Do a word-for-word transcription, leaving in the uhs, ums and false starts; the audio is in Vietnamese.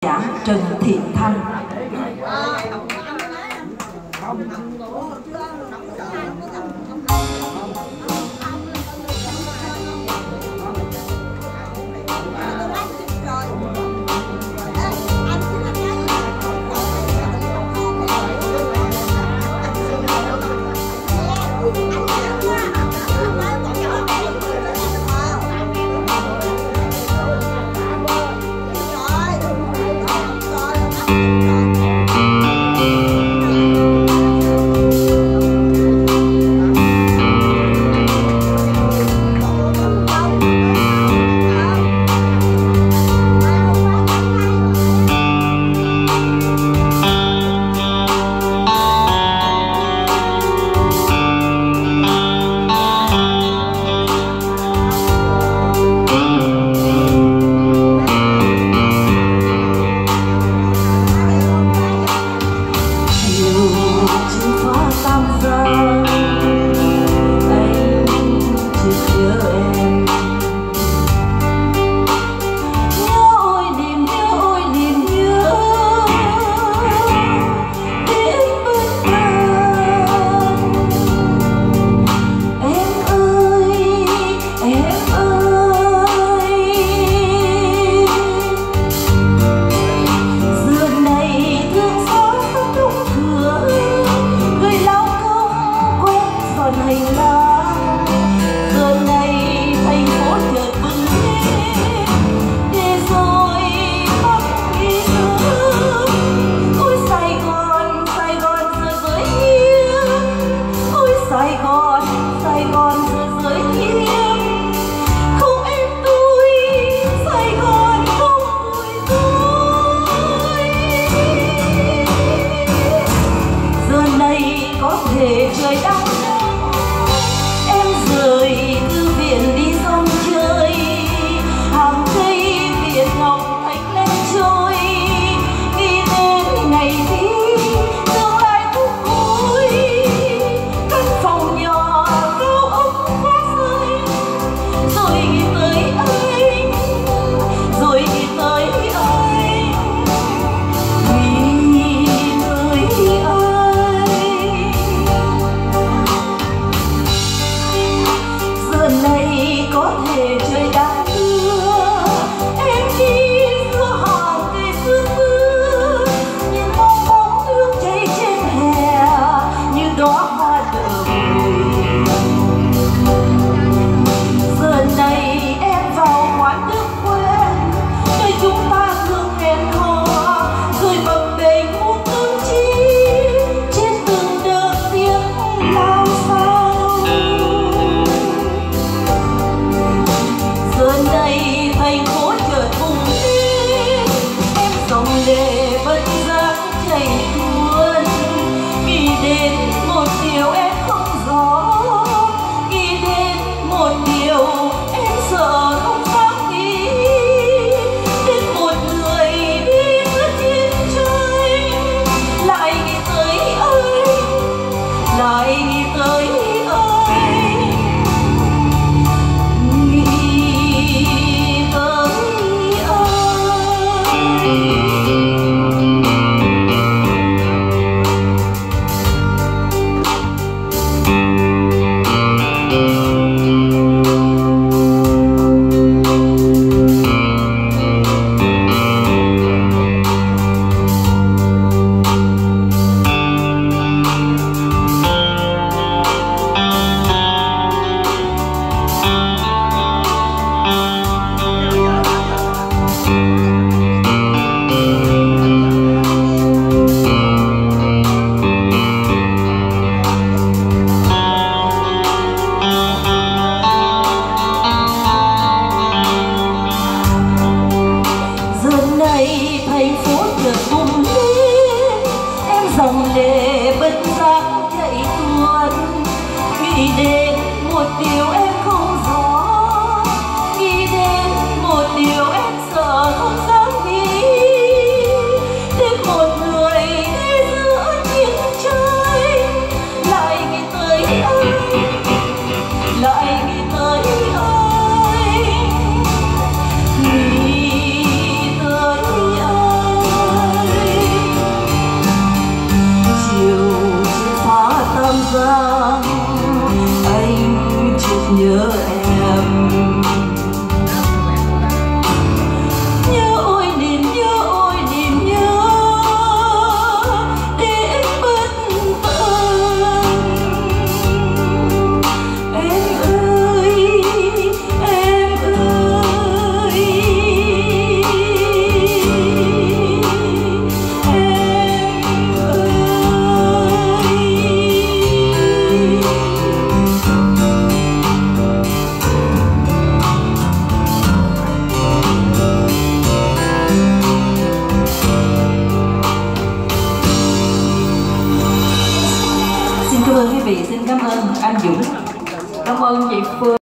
giả Trần Thị Thanh. Trời đang em rời thư viện đi sông chơi, hàng cây Việt Ngọc thành lên trôi, nghĩ đến ngày đi tương lai thúc cuối, căn phòng nhỏ cao ốc quá rơi, rồi nghĩ tới anh, rồi nghĩ tới anh, nghĩ tới anh. Giờ này có thể trời đã mưa, em đi giữa hàng cây sương mưa, nhìn bóng bóng nước chảy trên hè như đóa hoa đờ mùi. Giờ này em vào quán nước quen, nơi chúng ta thường hẹn hò, rồi bập bềnh một cơn chi trên từng đợt tiếng lao sao. Giờ này thành phố chợt bùng lên, em dòng lệ bất giác chảy tuôn, nghĩ đến một điều em không rõ, nghĩ đến một điều em sợ không dám nghĩ, đến một người đi giữa chiến tranh, lại nghĩ tới anh, lại nghĩ tới anh, nghĩ tới anh. Thành phố chợt bùng lên, em dòng lệ bất giác chảy tuôn, nghĩ đến một điều em không rõ, nghĩ đến một điều em sợ không dám nghĩ, đến một người đi giữa chiến tranh, lại nghĩ tới anh, lại nghĩ tới anh, nghĩ tới anh. nhớ em. Nhớ ôi niềm nhớ ôi niềm nhớ đến bất tận. Em ơi em ơi em ơi. Xin cảm ơn quý vị, xin cảm ơn anh Dũng, cảm ơn chị Phương.